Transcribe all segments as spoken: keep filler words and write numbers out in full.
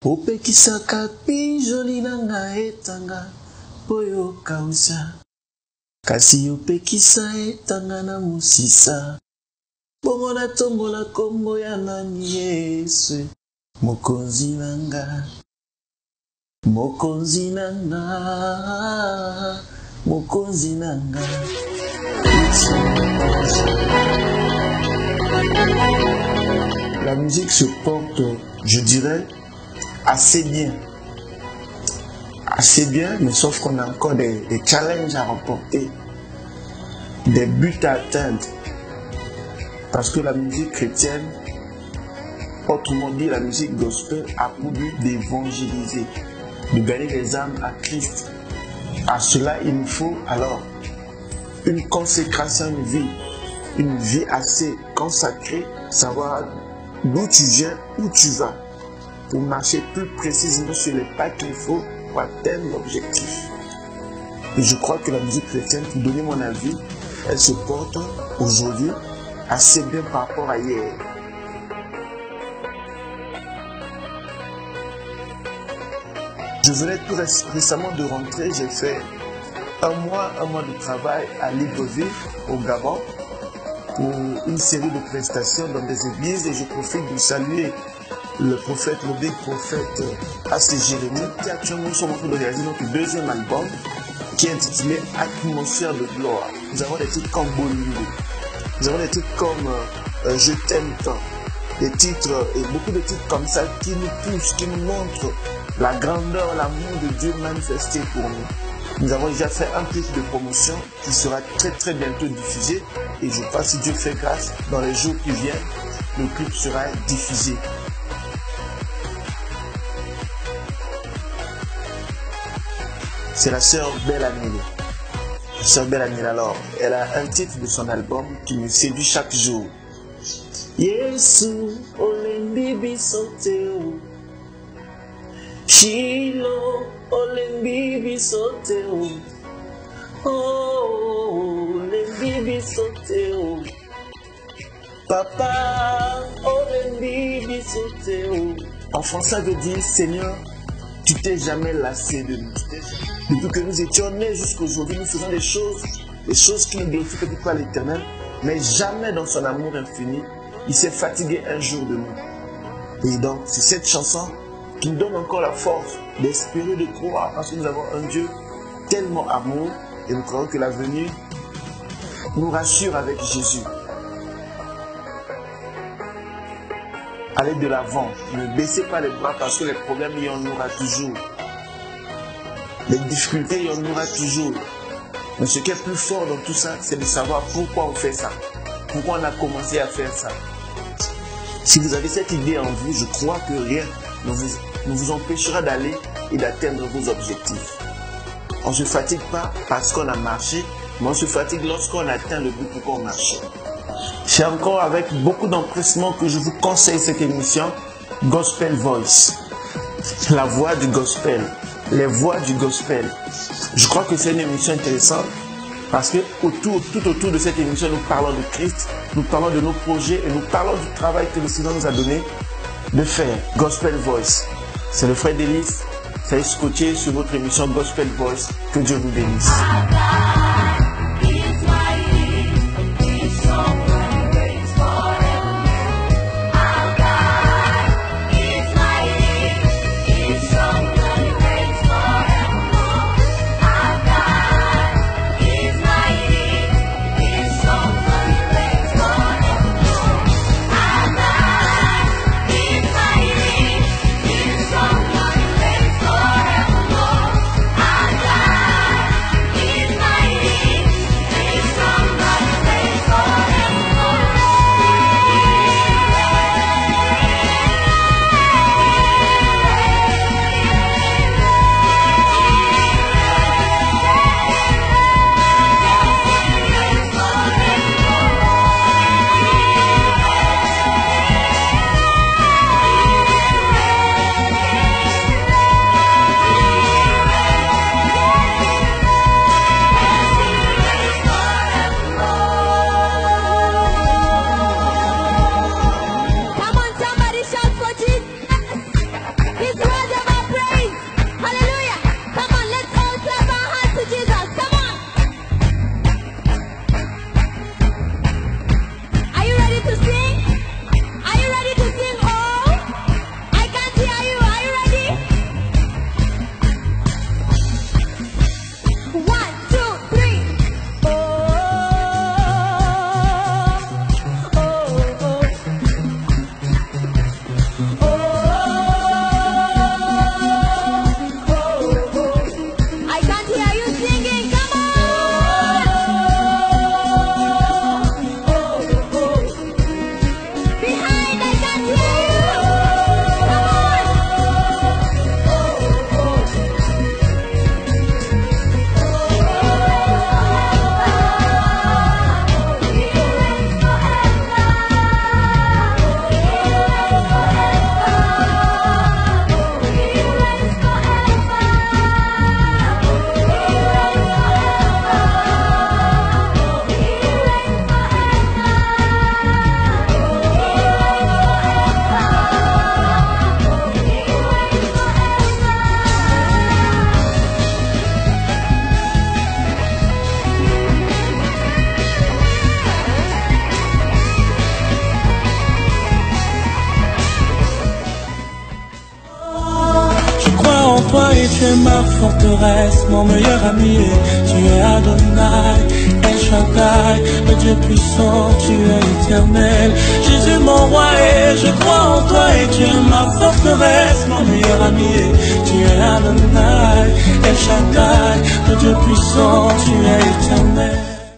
Opekisaka pinjoli nanga etanga poyo kausa. Kasi opekisa etanga na musisa. Bongo na tombola kombo ya nani Yesu. Mokonzi nanga. Mokonzi nanga. Mokonzi nanga. La musique se porte, je dirais, assez bien. Assez bien, mais sauf qu'on a encore des, des challenges à remporter, des buts à atteindre. Parce que la musique chrétienne, autrement dit la musique gospel, a pour but d'évangéliser, de gagner les âmes à Christ. À cela, il nous faut alors une consécration de vie, une vie assez consacrée, savoir d'où tu viens, où tu vas, pour marcher plus précisément sur les pas qu'il faut pour atteindre l'objectif. Et je crois que la musique chrétienne, pour donner mon avis, elle se porte aujourd'hui assez bien par rapport à hier. Je venais tout récemment de rentrer, j'ai fait un mois, un mois de travail à Libreville, au Gabon, pour une série de prestations dans des églises, et je profite de saluer le prophète, le big prophète A C Jérémie, qui actuellement nous sommes en train de réaliser notre deuxième album qui est intitulé Atmosphère de gloire. Nous avons des titres comme Bollywood, nous avons des titres comme euh, Je t'aime tant, des titres et beaucoup de titres comme ça qui nous poussent, qui nous montrent la grandeur, l'amour de Dieu manifesté pour nous. Nous avons déjà fait un clip de promotion qui sera très très bientôt diffusé, et je crois, si Dieu fait grâce, dans les jours qui viennent, le clip sera diffusé. C'est la sœur Belle Amile. La sœur Belle Amile, alors, elle a un titre de son album qui me séduit chaque jour. Yesu olembi bisoteo, Shilo olembi bisoteo, oh olembi bisoteo, Papa olembi bisoteo. En français, ça veut dire Seigneur, tu t'es jamais lassé de nous. Depuis que nous étions nés jusqu'aujourd'hui, nous faisons des choses, des choses qui nous glorifient pour toi l'Éternel, mais jamais dans son amour infini, il s'est fatigué un jour de nous. Et donc, c'est cette chanson qui nous donne encore la force d'espérer, de croire, parce que nous avons un Dieu tellement amour, et nous croyons que l'avenir nous rassure avec Jésus. Allez de l'avant, ne baissez pas les bras, parce que les problèmes, il y en aura toujours. Les difficultés, il y en aura toujours. Mais ce qui est plus fort dans tout ça, c'est de savoir pourquoi on fait ça. Pourquoi on a commencé à faire ça. Si vous avez cette idée en vous, je crois que rien ne vous, ne vous empêchera d'aller et d'atteindre vos objectifs. On ne se fatigue pas parce qu'on a marché, mais on se fatigue lorsqu'on atteint le but pour qu'on marche. C'est encore avec beaucoup d'empressement que je vous conseille cette émission Gospel Voice. La voix du gospel. Les voix du gospel. Je crois que c'est une émission intéressante parce que autour, tout autour de cette émission, nous parlons de Christ, nous parlons de nos projets et nous parlons du travail que le Seigneur nous a donné de faire. Gospel Voice. C'est le frère Délice. C'est scotché sur votre émission Gospel Voice. Que Dieu vous bénisse. My toi et tu es ma forteresse, mon meilleur ami. Tu es Adonai, El Shaddai, le Dieu puissant, tu es éternel. Jésus mon roi et je crois en toi et tu es ma forteresse, mon meilleur ami. Tu es Adonai, El Shaddai, le Dieu puissant, tu es éternel.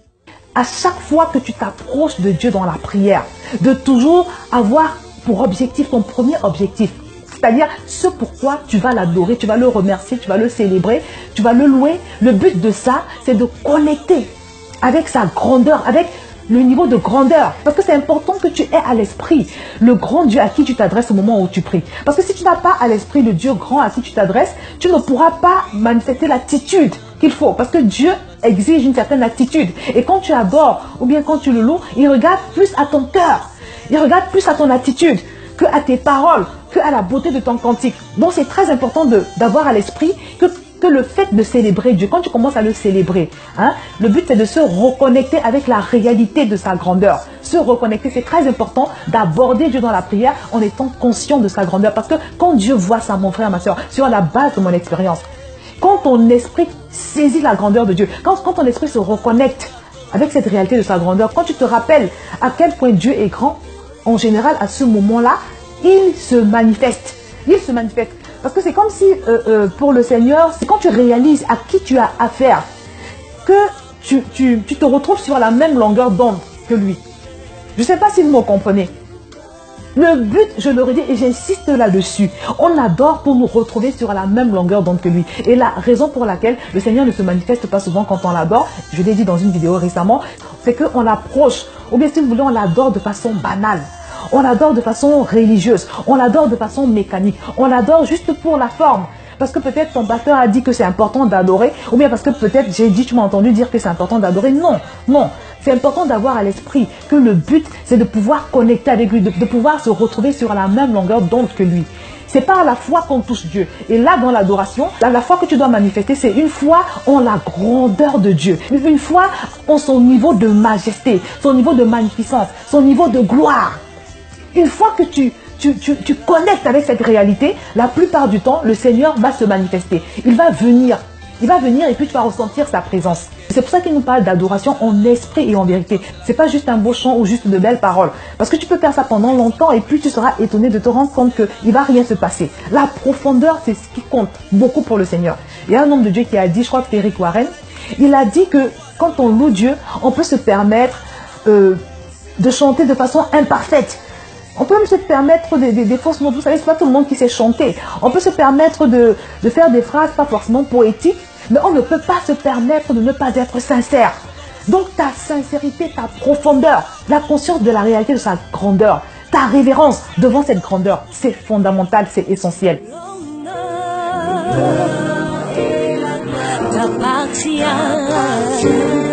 À chaque fois que tu t'approches de Dieu dans la prière, de toujours avoir pour objectif, ton premier objectif, c'est-à-dire ce pourquoi tu vas l'adorer, tu vas le remercier, tu vas le célébrer, tu vas le louer. Le but de ça, c'est de connecter avec sa grandeur, avec le niveau de grandeur. Parce que c'est important que tu aies à l'esprit le grand Dieu à qui tu t'adresses au moment où tu pries. Parce que si tu n'as pas à l'esprit le Dieu grand à qui tu t'adresses, tu ne pourras pas manifester l'attitude qu'il faut. Parce que Dieu exige une certaine attitude. Et quand tu adores ou bien quand tu le loues, il regarde plus à ton cœur. Il regarde plus à ton attitude que à tes paroles, que à la beauté de ton cantique. Donc c'est très important d'avoir à l'esprit que, que le fait de célébrer Dieu, quand tu commences à le célébrer, hein, le but c'est de se reconnecter avec la réalité de sa grandeur. Se reconnecter, c'est très important d'aborder Dieu dans la prière en étant conscient de sa grandeur. Parce que quand Dieu voit ça, mon frère, ma soeur, sur la base de mon expérience, quand ton esprit saisit la grandeur de Dieu, quand, quand ton esprit se reconnecte avec cette réalité de sa grandeur, quand tu te rappelles à quel point Dieu est grand, en général, à ce moment-là, il se manifeste. Il se manifeste. Parce que c'est comme si, euh, euh, pour le Seigneur, c'est quand tu réalises à qui tu as affaire, que tu, tu, tu te retrouves sur la même longueur d'onde que lui. Je ne sais pas si vous me comprenez. Le but, je le redis et j'insiste là-dessus, on adore pour nous retrouver sur la même longueur d'onde que lui. Et la raison pour laquelle le Seigneur ne se manifeste pas souvent quand on l'adore, je l'ai dit dans une vidéo récemment, c'est qu'on l'approche, ou bien si vous voulez, on l'adore de façon banale. On l'adore de façon religieuse, on l'adore de façon mécanique, on l'adore juste pour la forme. Parce que peut-être ton pasteur a dit que c'est important d'adorer, ou bien parce que peut-être j'ai dit, tu m'as entendu dire que c'est important d'adorer. Non, non. C'est important d'avoir à l'esprit que le but, c'est de pouvoir connecter avec lui, de, de pouvoir se retrouver sur la même longueur d'onde que lui. C'est par la foi qu'on touche Dieu. Et là, dans l'adoration, la, la foi que tu dois manifester, c'est une foi en la grandeur de Dieu. Une foi en son niveau de majesté, son niveau de magnificence, son niveau de gloire. Une fois que tu, tu, tu, tu connectes avec cette réalité, la plupart du temps, le Seigneur va se manifester. Il va venir. Il va venir et puis tu vas ressentir sa présence. C'est pour ça qu'il nous parle d'adoration en esprit et en vérité. C'est pas juste un beau chant ou juste de belles paroles. Parce que tu peux faire ça pendant longtemps et puis tu seras étonné de te rendre compte qu'il ne va rien se passer. La profondeur, c'est ce qui compte beaucoup pour le Seigneur. Il y a un homme de Dieu qui a dit, je crois que c'est Rick Warren, il a dit que quand on loue Dieu, on peut se permettre euh, de chanter de façon imparfaite. On peut même se permettre des, des, des fausses notes. Vous savez, ce n'est pas tout le monde qui sait chanter. On peut se permettre de, de faire des phrases pas forcément poétiques, mais on ne peut pas se permettre de ne pas être sincère. Donc ta sincérité, ta profondeur, la conscience de la réalité de sa grandeur, ta révérence devant cette grandeur, c'est fondamental, c'est essentiel. T'appartiens.